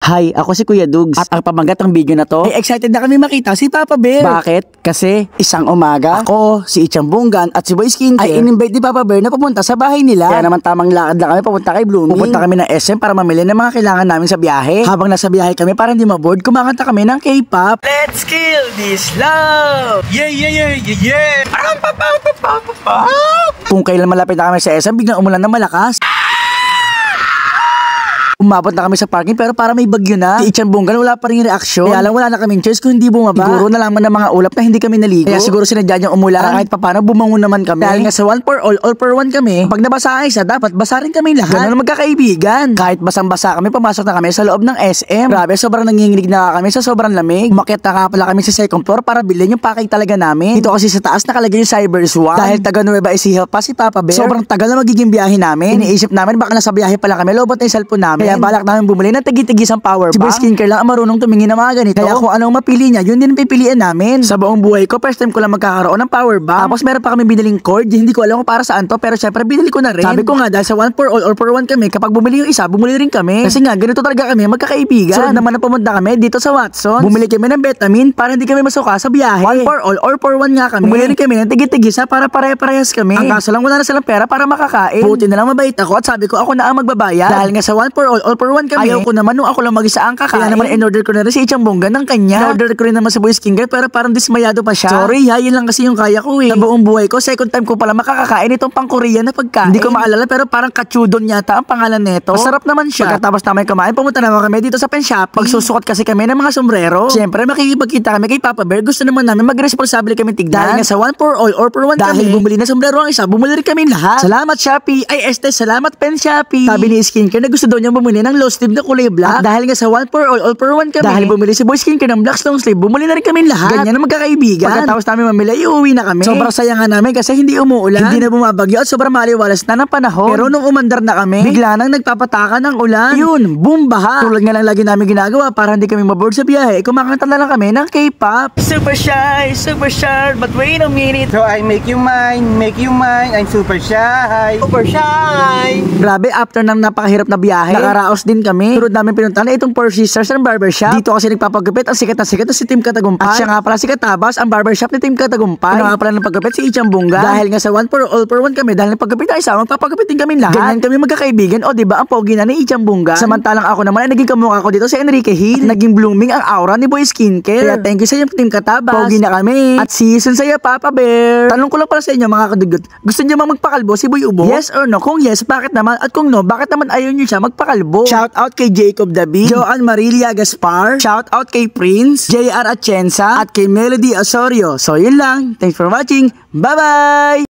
Hi, ako si Kuya Dugs at ang pamagat ng video na to Ay, excited na kami makita si Papa Bear. Bakit? Kasi isang umaga ako, si Ichang Bunggan at si Boy Skincare ay in-invite ni Papa Bear na pupunta sa bahay nila. Kaya naman tamang lakad na kami papunta kay Blooming. Pupunta kami ng SM para mamili ng mga kailangan namin sa biyahe. Habang nasa biyahe kami para hindi maboard, kumakanta kami ng K-pop. Let's kill this love! Yeah, yeah, yeah, yeah, yeah! Kung kailan malapit na kami sa SM, biglang umulan na malakas. Umabot na kami sa parking pero para may bagyo na. Si Ichang Bunggan wala pa rin reaksyon. Kaya lang wala na kaming choice kung hindi bumaba. Siguro nalaman ng mga ulap na hindi kami naligo. Kaya siguro sinadya niyang umulan. Para kahit papano bumangon naman kami. Dahil nga sa one for all for one kami. Pag nabasa ang isa, dapat basa rin kami lahat. Ganun magkakaibigan. Kahit basang-basa kami, pumasok na kami sa loob ng SM. Grabe, sobrang nanginginig na kami sa sobrang lamig. Umakyat na pala kami sa second floor para bilhin yung pakay talaga namin. Dito kasi sa taas nakalagay yung Cybers 1. Dahil taga Nueva Ecija pa si Papa Bear. Sobrang tagal na magiging biyahe namin. Iniisip namin baka nasa biyahe pa lang kami. Lobot na yung cellphone namin. Kaya balak namin bumili ng tagi-tagisang power bank. Si Boy Skincare lang ang marunong tumingin ng mga ganito. Kaya kung anong mapili niya, yun din ang pipiliin namin. Sa buong buhay ko, first time ko lang magkakaroon ng power bank. Tapos meron pa kami biniling cord. Hindi ko alam kung para saan to, pero syempre binili ko na rin. Sabi ko nga dahil sa one for all or for one kami, kapag bumili yung isa, bumili rin kami. Kasi nga ganito talaga kami, magkakaibigan. So naman na pumunta kami dito sa Watson. Bumili kami ng Vitamin para hindi kami masuka sa biyahe. One for all or for one nga kami. Bumili rin kami ng tigi-tigisa para pare-parehas kami. Ang kaso lang wala na silang pera para makakain. Buti na lang mabait ako at sabi ko ako na ang magbabayad. Dahil nga sa one for all or for one kami. Ayaw ko naman nung ako lang mag-isa ang kakain. Kaya naman in-order ko na rin si Ichang Bunggan ng kanya. In-order ko rin naman sa Boy Skincare pero parang dismayado pa siya. Sorry ha, yun lang kasi yung kaya ko eh. Sa buong buhay ko, second time ko pala makakakain itong pang-Korean na pagkain. Hindi ko maalala pero parang Kachudon yata ang pangalan nito. Masarap naman siya. Pagkatapos namin kumain, pumunta naman kami dito sa Pen Shopping. Pagsusukot kasi kami ng mga sombrero. Siyempre makikipagkita kami kay Papa Bear. Gusto naman namin mag-responsable kami tignan. Dahil nga sa one for all or for one dahil kami. Bumili na sombrero ang isa, bumili rin kami lahat. Salamat Shopee. Ay salamat Pen Shopping. Sabi ni Skincare na gusto daw niya bumili ng low sleeve na kulay black. At dahil nga sa one for all for one kami. Dahil bumili si Boy Skincare ng black long sleeve, bumili na rin kami lahat. Ganyan na magkakaibigan. Pagkatapos namin mamili, iuwi na kami. Sobrang saya nga namin kasi hindi umuulan. Hindi na bumabagyo at sobrang maliwalas na ng panahon. Pero nung umandar na kami, bigla nang nagpapataka ng ulan. Yun, boom baha. Tulad nga lang lagi namin ginagawa para hindi kami maboard sa biyahe. Kumakanta na lang kami ng K-pop. Super shy, but wait a minute. So I make you mine, I'm super shy. Super shy. Grabe, after ng napakahirap na biyahe, nakaraos din kami. Turod namin pinuntahan na itong Four Sisters ng barbershop. Dito kasi nagpapagupit ang sikat na si Team Katagumpay. At siya nga pala si Katabas, ang barbershop ni Team Katagumpay. Ano nga pala ng pagupit si Ichang Bunggan. Dahil nga sa one for all for one kami, dahil nagpagupit na isa, magpapagupit din kami lahat. Ganyan kami magkakaibigan. O diba ang pogi na ni Ichang Bunggan. Samantalang ako naman ay naging kamukha ko dito sa Enrique Hill. At naging blooming ang aura ni Boy Skincare. Kaya thank you sa inyo Team Katabas. Pogi na kami. At season sa iyo Papa Bear. Tanong ko lang pala sa inyo mga kadugot. Gusto niyo bang magpakalbo si Boy Ubo? Yes or no? Kung yes, bakit naman? At kung no, bakit naman ayaw niyo siya magpakalbo? Shout out kay Jacob David, Joanne Marilia Gaspar, shout out kay Prince, JR Atienza, at kay Melody Osorio. So yun lang. Thanks for watching. Bye-bye!